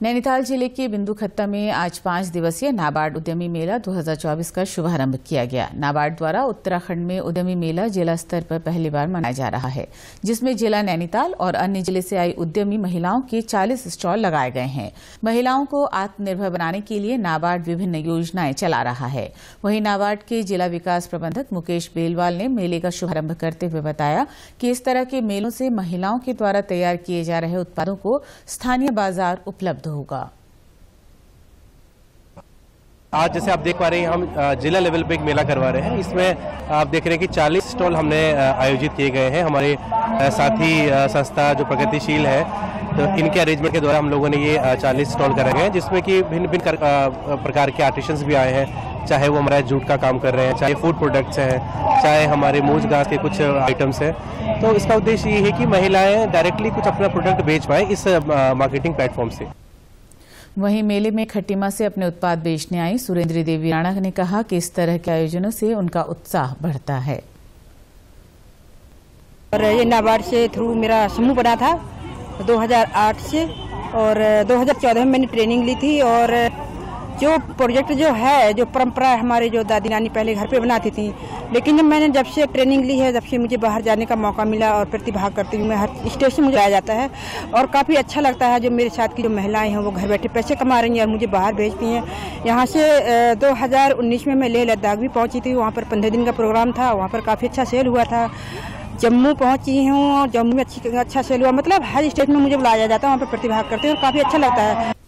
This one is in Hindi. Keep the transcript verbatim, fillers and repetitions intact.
नैनीताल जिले के बिंदुखत्ता में आज पांच दिवसीय नाबार्ड उद्यमी मेला दो हज़ार चौबीस का शुभारंभ किया गया। नाबार्ड द्वारा उत्तराखंड में उद्यमी मेला जिला स्तर पर पहली बार मनाया जा रहा है, जिसमें जिला नैनीताल और अन्य जिले से आई उद्यमी महिलाओं के चालीस स्टॉल लगाए गए हैं। महिलाओं को आत्मनिर्भर बनाने के लिए नाबार्ड विभिन्न योजनाएं चला रहा है। वहीं नाबार्ड के जिला विकास प्रबंधक मुकेश बेलवाल ने मेले का शुभारंभ करते हुए बताया कि इस तरह के मेलों से महिलाओं के द्वारा तैयार किए जा रहे उत्पादों को स्थानीय बाजार उपलब्ध होगा। आज जैसे आप देख पा रहे हैं, हम जिला लेवल पे एक मेला करवा रहे हैं। इसमें आप देख रहे हैं कि चालीस स्टॉल हमने आयोजित किए गए हैं। हमारे साथी संस्था जो प्रगतिशील है, तो इनके अरेंजमेंट के द्वारा हम लोगों ने ये चालीस स्टॉल कराए गए हैं, जिसमें कि भिन्न भिन्न प्रकार के आर्टिशंस भी आए हैं। चाहे वो हमारा जूट का काम कर रहे हैं, चाहे फूड प्रोडक्ट्स हैं, चाहे हमारे मूज घास के कुछ आइटम्स हैं। तो इसका उद्देश्य ये है कि महिलाएं डायरेक्टली कुछ अपना प्रोडक्ट बेच पाएं इस मार्केटिंग प्लेटफॉर्म से। वहीं मेले में खट्टीमा से अपने उत्पाद बेचने आई सुरेंद्री देवी राणा ने कहा कि इस तरह के आयोजनों से उनका उत्साह बढ़ता है। और ये नाबार्ड से थ्रू मेरा समूह बना था दो हज़ार आठ से, और दो हज़ार चौदह में मैंने ट्रेनिंग ली थी। और जो प्रोजेक्ट जो है, जो परंपरा हमारे जो दादी नानी पहले घर पे बनाती थी, लेकिन जब मैंने जब से ट्रेनिंग ली है, जब से मुझे बाहर जाने का मौका मिला और प्रतिभाग करती हूँ मैं, हर स्टेज से मुझे आया जाता है और काफ़ी अच्छा लगता है। जो मेरे साथ की जो महिलाएं हैं वो घर बैठे पैसे कमा रही हैं और मुझे बाहर भेजती हैं। यहाँ से दो हज़ार उन्नीस में मैं लेह लद्दाख भी पहुँची थी, वहाँ पर पंद्रह दिन का प्रोग्राम था, वहाँ पर काफ़ी अच्छा सेल हुआ था। जम्मू पहुँची हूँ और जम्मू में अच्छी अच्छा सेल हुआ। मतलब हर स्टेट में मुझे बुलाया जाता है, वहाँ पर प्रतिभाग करते हैं और काफ़ी अच्छा लगता है।